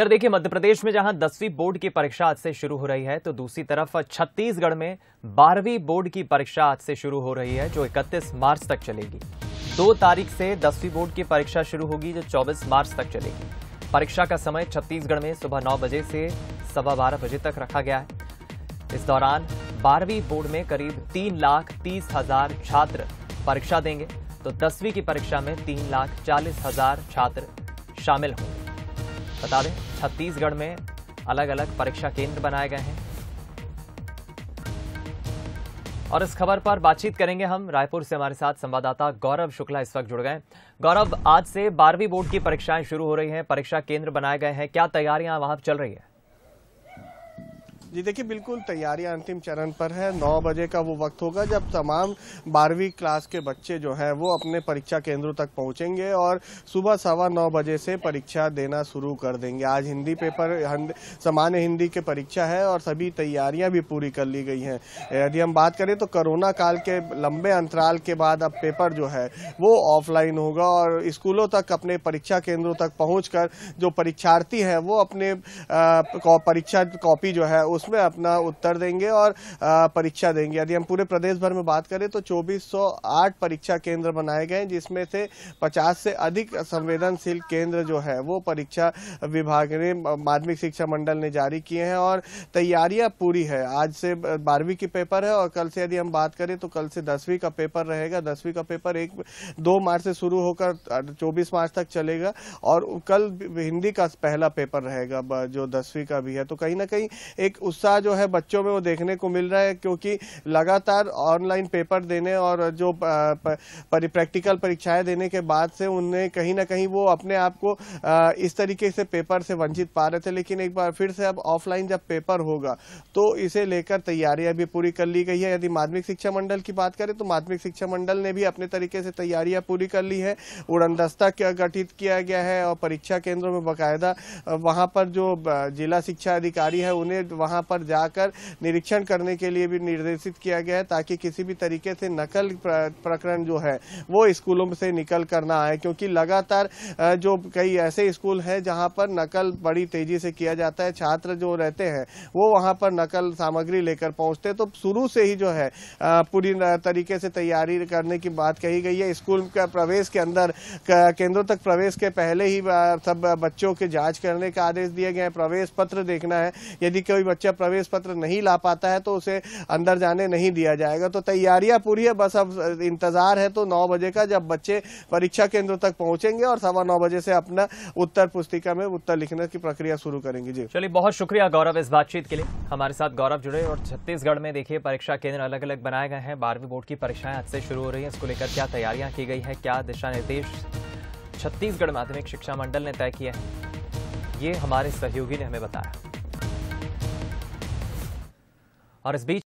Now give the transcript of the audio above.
इधर देखिए, मध्य प्रदेश में जहां 10वीं बोर्ड की परीक्षा आज से शुरू हो रही है, तो दूसरी तरफ छत्तीसगढ़ में 12वीं बोर्ड की परीक्षा आज से शुरू हो रही है, जो 31 मार्च तक चलेगी। 2 तारीख से 10वीं बोर्ड की परीक्षा शुरू होगी, जो 24 मार्च तक चलेगी। परीक्षा का समय छत्तीसगढ़ में सुबह 9 बजे से 12:15 बजे तक रखा गया है। इस दौरान 12वीं बोर्ड में करीब 3,30,000 छात्र परीक्षा देंगे, तो 10वीं की परीक्षा में 3,40,000 छात्र शामिल होंगे। बता दें, छत्तीसगढ़ में अलग अलग परीक्षा केंद्र बनाए गए हैं। और इस खबर पर बातचीत करेंगे हम। रायपुर से हमारे साथ संवाददाता गौरव शुक्ला इस वक्त जुड़ गए। गौरव, आज से 12वीं बोर्ड की परीक्षाएं शुरू हो रही हैं, परीक्षा केंद्र बनाए गए हैं, क्या तैयारियां वहां चल रही है? जी देखिए, बिल्कुल तैयारियां अंतिम चरण पर है। 9 बजे का वो वक्त होगा जब तमाम 12वीं क्लास के बच्चे जो हैं वो अपने परीक्षा केंद्रों तक पहुंचेंगे और सुबह 9:15 बजे से परीक्षा देना शुरू कर देंगे। आज हिंदी पेपर, सामान्य हिंदी की परीक्षा है और सभी तैयारियां भी पूरी कर ली गई हैं। यदि हम बात करें तो कोरोना काल के लंबे अंतराल के बाद अब पेपर जो है वो ऑफलाइन होगा और स्कूलों तक, अपने परीक्षा केंद्रों तक पहुँच जो परीक्षार्थी हैं वो अपने परीक्षा कॉपी जो है उसमें अपना उत्तर देंगे और परीक्षा देंगे। यदि हम पूरे प्रदेश भर में बात करें तो 2408 परीक्षा केंद्र बनाए गए, जिसमें से 50 से अधिक संवेदनशील केंद्र जो है वो परीक्षा विभाग ने, माध्यमिक शिक्षा मंडल ने जारी किए हैं और तैयारियां पूरी है। आज से 12वीं की पेपर है और कल से यदि हम बात करें तो कल से 10वीं का पेपर रहेगा। 10वीं का पेपर 2 मार्च से शुरू होकर 24 मार्च तक चलेगा और कल हिंदी का पहला पेपर रहेगा जो 10वीं का भी है। तो कहीं ना कहीं एक उत्साह जो है बच्चों में वो देखने को मिल रहा है, क्योंकि लगातार ऑनलाइन पेपर देने और जो प्रैक्टिकल परीक्षाएं देने के बाद से उन्हें कहीं ना कहीं वो अपने आप को इस तरीके से पेपर से वंचित पा रहे थे। लेकिन एक बार फिर से अब ऑफलाइन जब पेपर होगा तो इसे लेकर तैयारियां भी पूरी कर ली गई है। यदि माध्यमिक शिक्षा मंडल की बात करें तो माध्यमिक शिक्षा मंडल ने भी अपने तरीके से तैयारियां पूरी कर ली है। उड़न दस्ता गठित किया गया है और परीक्षा केंद्रों में बाकायदा वहां पर जो जिला शिक्षा अधिकारी है उन्हें वहां पर जाकर निरीक्षण करने के लिए भी निर्देशित किया गया है, ताकि किसी भी तरीके से नकल प्रकरण जो है वो स्कूलों से निकल कर ना आए। क्योंकि लगातार जो कई ऐसे स्कूल हैं जहां पर नकल बड़ी तेजी से किया जाता है, छात्र जो रहते हैं वो वहां पर नकल सामग्री लेकर पहुंचते हैं। तो शुरू से ही जो है पूरी तरीके से तैयारी करने की बात कही गई है। स्कूल का प्रवेश के अंदर, केंद्रों तक प्रवेश के पहले ही सब बच्चों के जांच करने का आदेश दिए गए हैं। प्रवेश पत्र देखना है, यदि कोई बच्चा प्रवेश पत्र नहीं ला पाता है तो उसे अंदर जाने नहीं दिया जाएगा। तो तैयारियां पूरी है, बस अब इंतजार है तो 9 बजे का, जब बच्चे परीक्षा केंद्रों तक पहुंचेंगे और 9:15 बजे से अपना उत्तर पुस्तिका में उत्तर लिखने की प्रक्रिया शुरू करेंगे। जी चलिए, बहुत शुक्रिया गौरव इस बातचीत के लिए। हमारे साथ गौरव जुड़े। और छत्तीसगढ़ में देखिए, परीक्षा केंद्र अलग अलग बनाए गए हैं। 12वीं बोर्ड की परीक्षाएं आज से शुरू हो रही है, इसको लेकर क्या तैयारियां की गई है, क्या दिशा निर्देश छत्तीसगढ़ माध्यमिक शिक्षा मंडल ने तय किया है, ये हमारे सहयोगी ने हमें बताया। और इस बीच